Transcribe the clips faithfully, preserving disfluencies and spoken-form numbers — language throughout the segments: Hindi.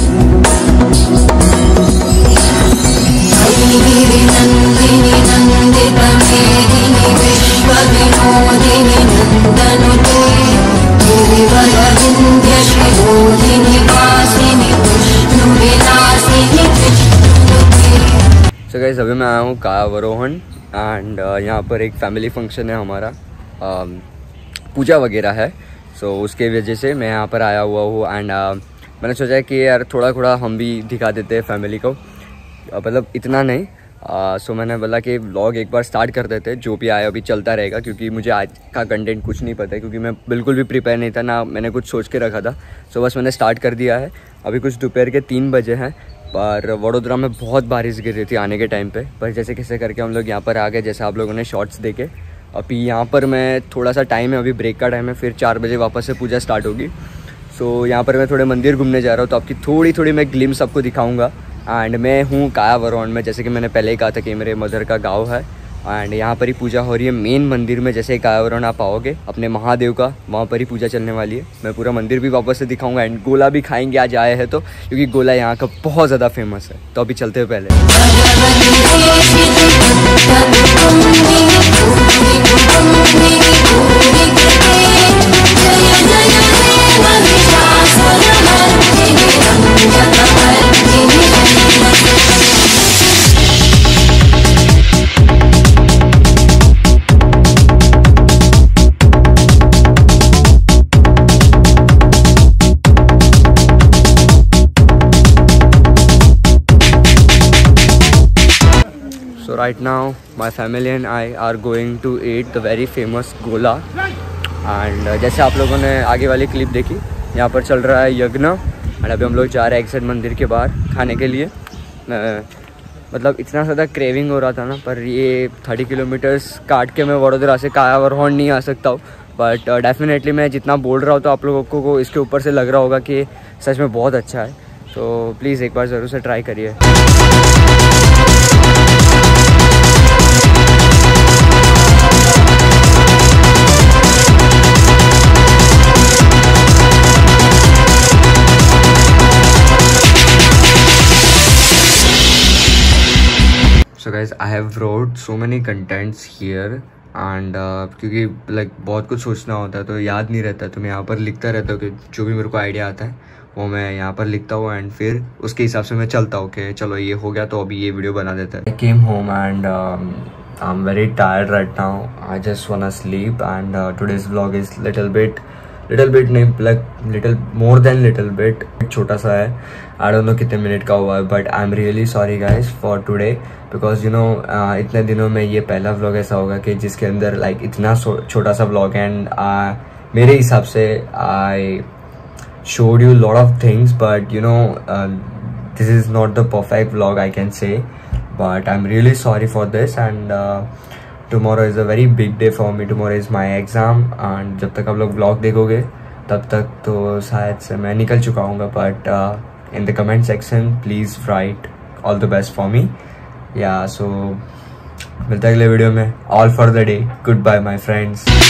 सो गाइस अभी मैं आया हूँ कायावरोहन एंड uh, यहाँ पर एक फैमिली फंक्शन है हमारा, uh, पूजा वगैरह है। सो so, उसके वजह से मैं यहाँ पर आया हुआ हूँ एंड uh, मैंने सोचा कि यार थोड़ा थोड़ा हम भी दिखा देते हैं फैमिली को, मतलब uh, इतना नहीं। सो uh, so मैंने बोला कि व्लॉग एक बार स्टार्ट कर देते, जो भी आया अभी चलता रहेगा, क्योंकि मुझे आज का कंटेंट कुछ नहीं पता है, क्योंकि मैं बिल्कुल भी प्रिपेयर नहीं था ना, मैंने कुछ सोच के रखा था। सो so, बस मैंने स्टार्ट कर दिया है। अभी कुछ दोपहर के तीन बजे हैं, पर वडोदरा में बहुत बारिश गिर रही थी आने के टाइम पे, पर जैसे कैसे करके हम लोग यहाँ पर आ गए, जैसे आप लोगों ने शॉर्ट्स देखे। अभी यहाँ पर मैं थोड़ा सा टाइम है, अभी ब्रेक का टाइम है, फिर चार बजे वापस से पूजा स्टार्ट होगी। सो यहाँ पर मैं थोड़े मंदिर घूमने जा रहा हूँ, तो आपकी थोड़ी थोड़ी मैं ग्लिम्स आपको दिखाऊँगा। एंड मैं हूँ कायावरोहन में, जैसे कि मैंने पहले ही कहा था कि मेरे मदर का गाँव है एंड यहाँ पर ही पूजा हो रही है मेन मंदिर में। जैसे कायावरोहन आप आओगे अपने महादेव का, वहाँ पर ही पूजा चलने वाली है। मैं पूरा मंदिर भी वापस से दिखाऊंगा एंड गोला भी खाएंगे आज आए हैं तो, क्योंकि गोला यहाँ का बहुत ज़्यादा फेमस है। तो अभी चलते हैं पहले। So right now my family and I are going to eat the very famous गोला एंड uh, जैसे आप लोगों ने आगे वाली क्लिप देखी, यहाँ पर चल रहा है यज्ञ एंड अभी हम लोग जा रहे हैं एग्जैक्ट मंदिर के बाहर खाने के लिए। uh, मतलब इतना ज़्यादा क्रेविंग हो रहा था ना, पर ये थर्टी किलोमीटर्स काट के मैं वडोदरा से कायावरोहन नहीं आ सकता हूँ, बट डेफिनेटली मैं जितना बोल रहा हूँ तो आप लोगों को इसके ऊपर से लग रहा होगा कि सच में बहुत अच्छा है। तो प्लीज़ एक बार ज़रूर से ट्राई करिए। So guys, I have wrote so many contents here and uh, क्योंकि लाइक like, बहुत कुछ सोचना होता है तो याद नहीं रहता, तो मैं यहाँ पर लिखता रहता हूँ कि जो भी मेरे को आइडिया आता है वो मैं यहाँ पर लिखता हूँ एंड फिर उसके हिसाब से मैं चलता हूँ कि चलो ये हो गया तो अभी ये वीडियो बना देता है। I came home and um, I'm very tired right now. I just wanna sleep and uh, today's vlog is little bit little bit नहीं, like little more than little bit, छोटा सा है। आई डोंट नो कितने मिनट का हुआ है, but I am really sorry guys for today, because you know इतने दिनों में ये पहला व्लॉग ऐसा होगा कि जिसके अंदर लाइक like, इतना छोटा सा व्लॉग एंड uh, मेरे हिसाब से I showed you lot of things, but you know this is not the perfect vlog I can say, but I am really sorry for this and tomorrow is a very big day for me. Tomorrow is my exam and जब तक आप लोग vlog देखोगे तब तक तो शायद से मैं निकल चुका हूँगा, but uh, in the comment section please write all the best for me. Yeah, so मिलते हैं अगले वीडियो में। All for the day. Goodbye my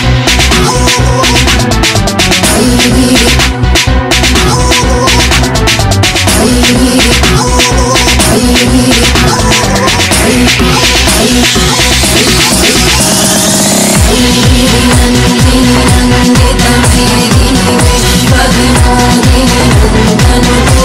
friends.